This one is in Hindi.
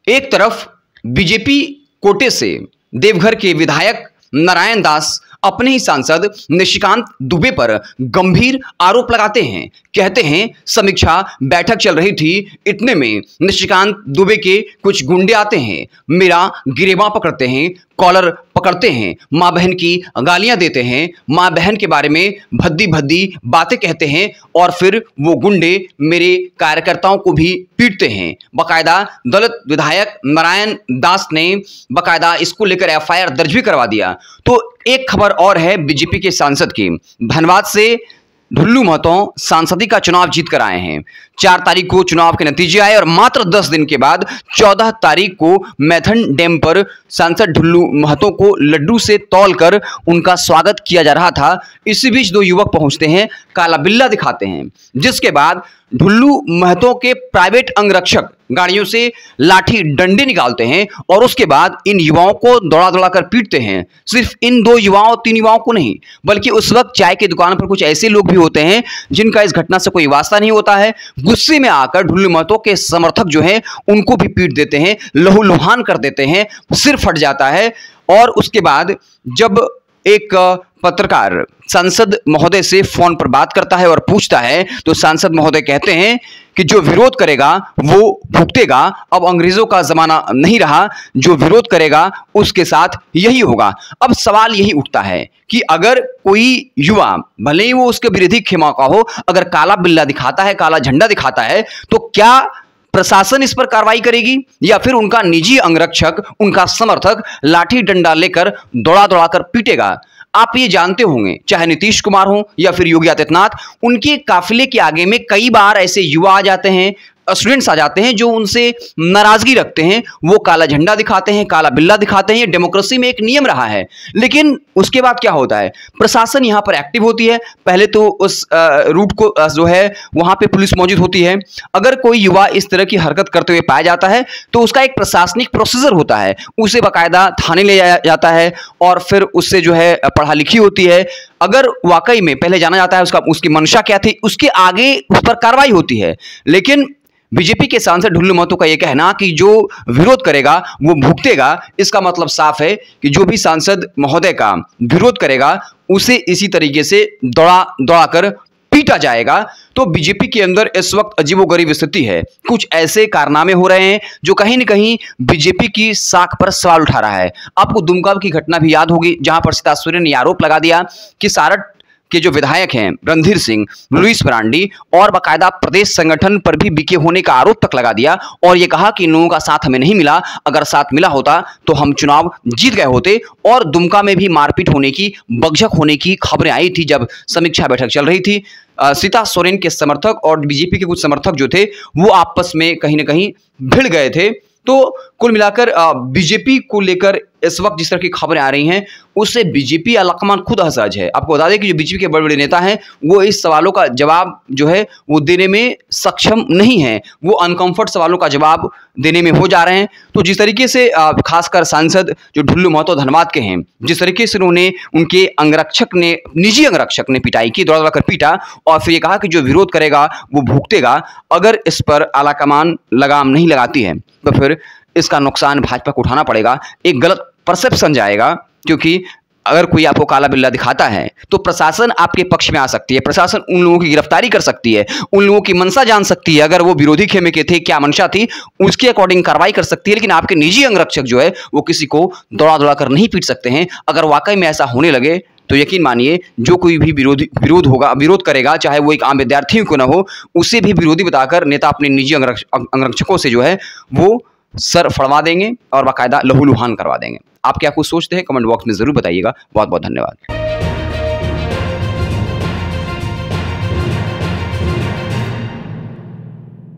एक तरफ बीजेपी कोटे से देवघर के विधायक नारायण दास अपने ही सांसद निशिकांत दुबे पर गंभीर आरोप लगाते हैं। कहते हैं समीक्षा बैठक चल रही थी, इतने में निशिकांत दुबे के कुछ गुंडे आते हैं, मेरा गिरेबां पकड़ते हैं, कॉलर पकड़ते हैं, माँ बहन की गालियां देते हैं, माँ बहन के बारे में भद्दी भद्दी बातें कहते हैं और फिर वो गुंडे मेरे कार्यकर्ताओं को भी पीटते हैं। बकायदा दलित विधायक नारायण दास ने बकायदा इसको लेकर एफआईआर दर्ज भी करवा दिया। तो एक खबर और है बीजेपी के सांसद की। धनबाद से ढुल्लू महतो सांसदी का चुनाव जीत कर आए हैं। 4 तारीख को चुनाव के नतीजे आए और मात्र 10 दिन के बाद 14 तारीख को मैथन डैम पर सांसद ढुल्लू महतो को लड्डू से तौलकर उनका स्वागत किया जा रहा था। इसी बीच 2 युवक पहुंचते हैं, काला बिल्ला दिखाते हैं, जिसके बाद ढुल्लू महतो के प्राइवेट अंगरक्षक गाड़ियों से लाठी डंडे निकालते हैं और उसके बाद इन युवाओं को दौड़ा दौड़ा कर पीटते हैं। सिर्फ इन 2 युवाओं 3 युवाओं को नहीं, बल्कि उस वक्त चाय की दुकान पर कुछ ऐसे लोग भी होते हैं जिनका इस घटना से कोई वास्ता नहीं होता है। गुस्से में आकर ढुल्लू महतो के समर्थक जो हैं उनको भी पीट देते हैं, लहूलुहान कर देते हैं, सिर फट जाता है। और उसके बाद जब एक पत्रकार सांसद महोदय से फोन पर बात करता है और पूछता है तो सांसद महोदय कहते हैं कि जो विरोध करेगा वो भुगतेगा। अब अंग्रेजों का जमाना नहीं रहा, जो विरोध करेगा उसके साथ यही होगा। अब सवाल यही उठता है कि अगर कोई युवा, भले ही वो उसके विरोधी खेमा का हो, अगर काला बिल्ला दिखाता है, काला झंडा दिखाता है, तो क्या प्रशासन इस पर कार्रवाई करेगी या फिर उनका निजी अंगरक्षक, उनका समर्थक लाठी डंडा लेकर दौड़ा दौड़ा कर पीटेगा? आप ये जानते होंगे, चाहे नीतीश कुमार हो या फिर योगी आदित्यनाथ, उनके काफिले के आगे में कई बार ऐसे युवा आ जाते हैं, स्टूडेंट्स आ जाते हैं जो उनसे नाराजगी रखते हैं, वो काला झंडा दिखाते हैं, काला बिल्ला दिखाते हैं। डेमोक्रेसी में एक नियम रहा है, लेकिन उसके बाद क्या होता है, प्रशासन यहां पर एक्टिव होती है। पहले तो उस रूट को जो है वहां पे पुलिस मौजूद होती है। अगर कोई युवा इस तरह की हरकत करते हुए पाया जाता है तो उसका एक प्रशासनिक प्रोसीजर होता है, उसे बाकायदा थाने ले जाया जाता है और फिर उससे जो है पढ़ा लिखी होती है। अगर वाकई में पहले जाना जाता है उसकी मंशा क्या थी, उसके आगे उस पर कार्रवाई होती है। लेकिन बीजेपी के सांसद ढुल्लू महतो का यह कहना कि जो विरोध करेगा वो भुगतेगा, इसका मतलब साफ है कि जो भी सांसद महोदय का विरोध करेगा उसे इसी तरीके से दौड़ा दौड़ा कर पीटा जाएगा। तो बीजेपी के अंदर इस वक्त अजीबोगरीब स्थिति है। कुछ ऐसे कारनामे हो रहे हैं जो कहीं न कहीं बीजेपी की साख पर सवाल उठा रहा है। आपको दुमका की घटना भी याद होगी, जहां पर सीता सोरेन ने आरोप लगा दिया कि सारठ के जो विधायक हैं रणधीर सिंह, लुईस ब्रांडी और बाकायदा प्रदेश संगठन पर भी बीके होने का आरोप तक लगा दिया और यह कहा कि इन लोगों का साथ हमें नहीं मिला, अगर साथ मिला होता तो हम चुनाव जीत गए होते। और दुमका में भी मारपीट होने की, बकझक होने की खबरें आई थी जब समीक्षा बैठक चल रही थी। सीता सोरेन के समर्थक और बीजेपी के कुछ समर्थक जो थे वो आपस में कहीं ना कहीं भिड़ गए थे। तो कुल मिलाकर बीजेपी को लेकर इस वक्त जिस तरह की खबरें आ रही हैं उससे बीजेपी अलकमान खुद असहज है। आपको बता दें कि जो बीजेपी के बड़े बड़े नेता हैं वो इस सवालों का जवाब जो है वो देने में सक्षम नहीं है, वो अनकंफर्ट सवालों का जवाब देने में हो जा रहे हैं। तो जिस तरीके से खासकर सांसद जो ढुल्लू महतो धनबाद के हैं, जिस तरीके से उन्होंने उनके अंगरक्षक ने, निजी अंगरक्षक ने पिटाई की, दौड़ा दौड़ा कर पीटा और फिर ये कहा कि जो विरोध करेगा वो भुगतेगा, अगर इस पर आलाकमान लगाम नहीं लगाती है तो फिर इसका नुकसान भाजपा को उठाना पड़ेगा। एक गलत परसेप्शन जाएगा, क्योंकि अगर कोई आपको काला बिल्ला दिखाता है तो प्रशासन आपके पक्ष में आ सकती है, प्रशासन उन लोगों की गिरफ्तारी कर सकती है, उन लोगों की मंशा जान सकती है, अगर वो विरोधी खेमे के थे क्या मंशा थी उसके अकॉर्डिंग कार्रवाई कर सकती है। लेकिन आपके निजी अंगरक्षक जो है वो किसी को दौड़ा दौड़ा कर नहीं पीट सकते हैं। अगर वाकई में ऐसा होने लगे तो यकीन मानिए जो कोई भी विरोध करेगा, चाहे वो एक आम विद्यार्थी क्यों ना हो, उसे भी विरोधी बताकर नेता अपने निजी अंगरक्षकों से जो है वो सर फड़वा देंगे और बाकायदा लहूलुहान करवा देंगे। आप क्या कुछ सोचते हैं कमेंट बॉक्स में जरूर बताइएगा। बहुत बहुत धन्यवाद।